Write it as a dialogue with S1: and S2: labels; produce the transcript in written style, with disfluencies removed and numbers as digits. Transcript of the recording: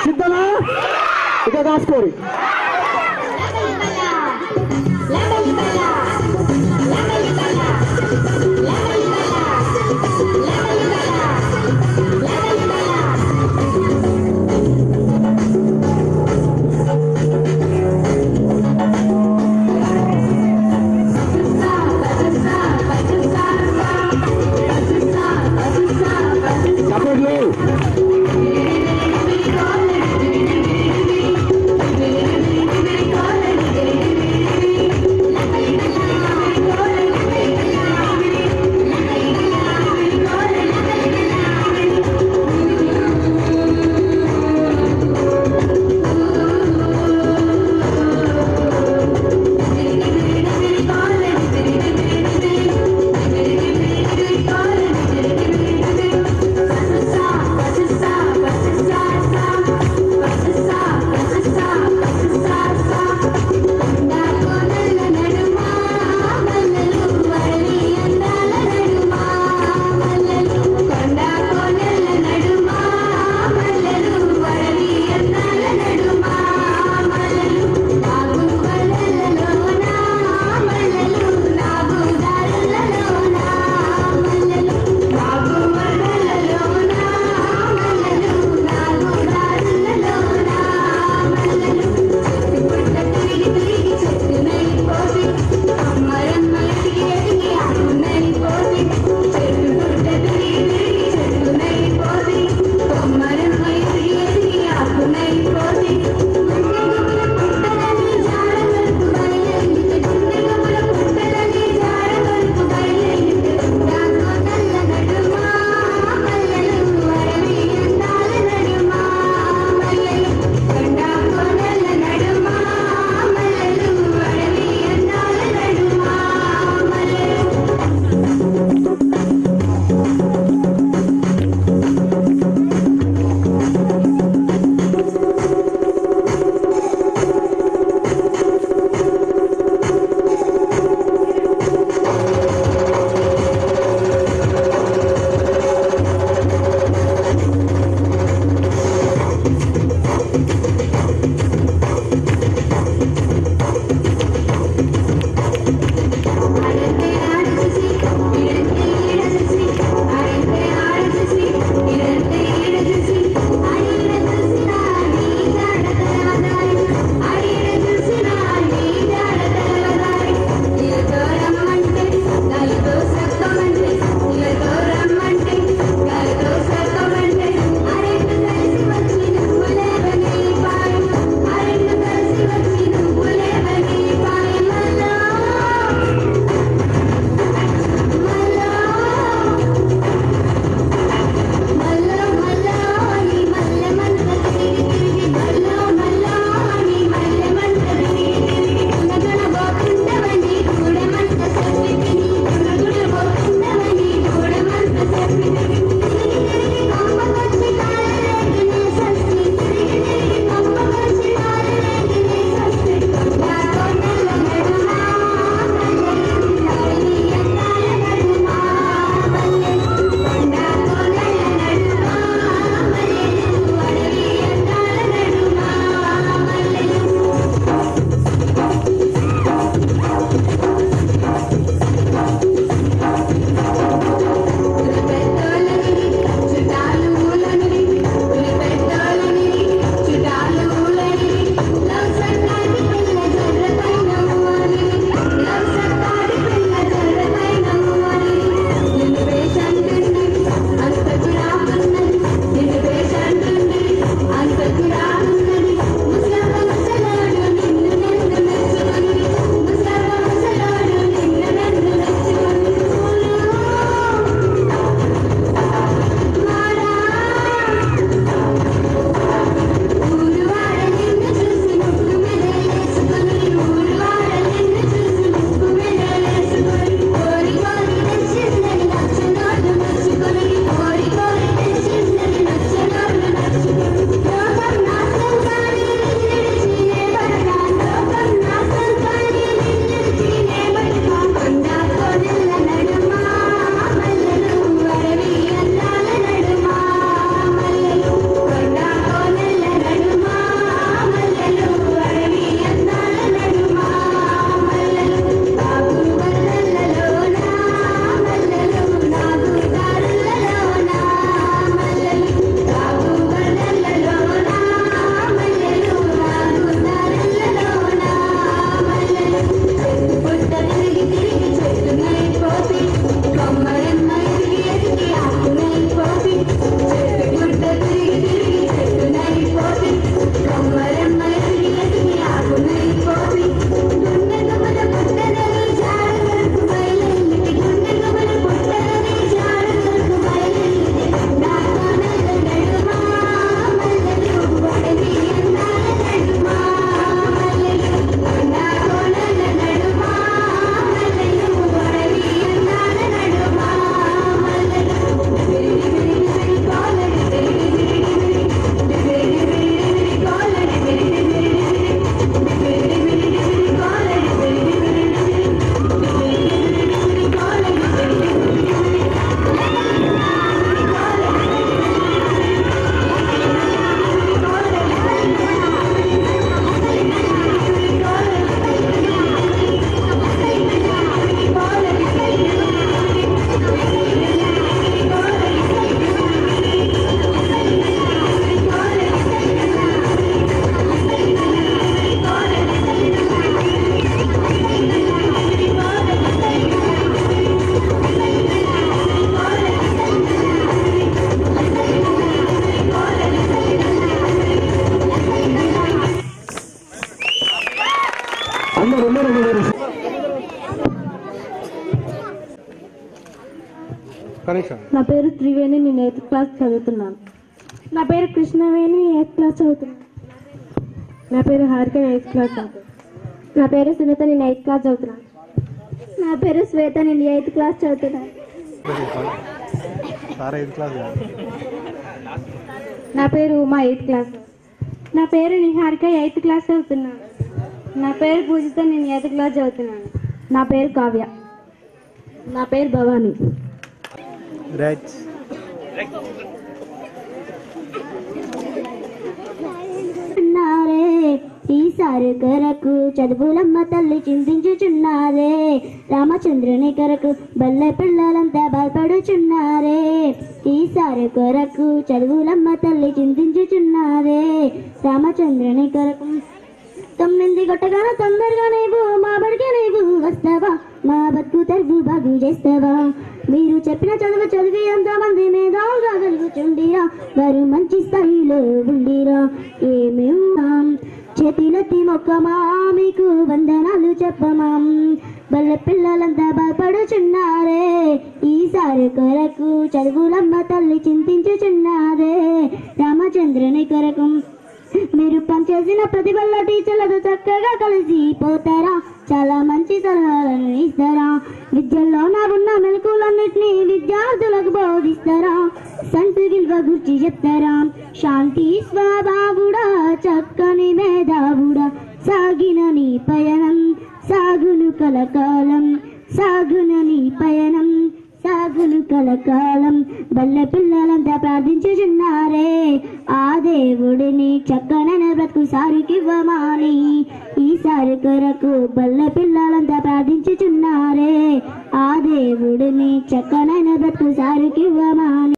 S1: సిద్ధమా? ఇక కాసుకోండి.
S2: నా పేరు త్రివేణి, నేను 8th క్లాస్ చదువుతున్నాను. నా పేరు కృష్ణవేణి, 8th క్లాస్ చదువుతున్నాను. నా పేరు హారిక, 8th క్లాస్ చదువుతున్నాను. నా పేరు సునీత, నేను 8th క్లాస్ చదువుతున్నాను. నా పేరు శ్వేత, నేను 8th క్లాస్ చదువుతున్నాను. నా పేరు ఉమా, 8th క్లాస్. నా పేరు నిహారిక, 8th క్లాస్ చదువుతున్నాను. నా పేరు పూజిత, నేను 8th క్లాస్ చదువుతున్నాను. నా పేరు కావ్య. నా పేరు భవాని. ఈసారి కొరకు చదువులమ్మ తల్లి చింతించుచున్నారే, రామచంద్రుని కొరకు బల్లె పిల్లలంతా భయపడుచున్నారే. ఈసారి కొరకు చదువులమ్మ తల్లి చింతించుచున్నారే, రామచంద్రుని కొరకు. 9 కొట్టగానే తొందరగా నీవు మా బడికి నీవు వస్తావా, మా బతుకు తెరువు బాగు చేస్తావా. మీరు చెప్పిన చదువు చదివి ఎంతమంది మేధావుగా కలుగుచుండిరా, వారు మంచి స్థాయిలో ఉండిరా. ఏమేమా చేతులెత్తి మొక్కమా, మీకు వందనాలు చెప్పమా. బల్లె పిల్లలంతా భయపడుచున్నారే, ఈసారి కొరకు చదువులమ్మ తల్లి చింతించుచున్నారే, రామచంద్రుని కొరకు. మీరు పనిచేసిన ప్రతిభల టీచర్లతో చక్కగా కలిసిపోతారా, చాలా మంచి సలహాలను ఇస్తారా. విద్యల్లో నా ఉన్న మెలకులన్నింటినీ విద్యార్థులకు బోధిస్తారా, సంతి విలువ గురించి చెప్తారా. శాంతి స్వభావుడా, చక్కని మేధావుడా, సాగిన నీ పయనం సాగును కలకాలం, సాగున నీ పయనం సాగును కలకాలం. బల్లె పిల్లలంతా ప్రార్థించుచున్నారే, ఆ దేవుడిని చక్కనైన బ్రతుకు సారికివ్వమాని. ఈసారి కొరకు బల్లె పిల్లలంతా ప్రార్థించుచున్నారే, ఆ దేవుడిని చక్కనైన బ్రతుకు సారికివ్వమాని.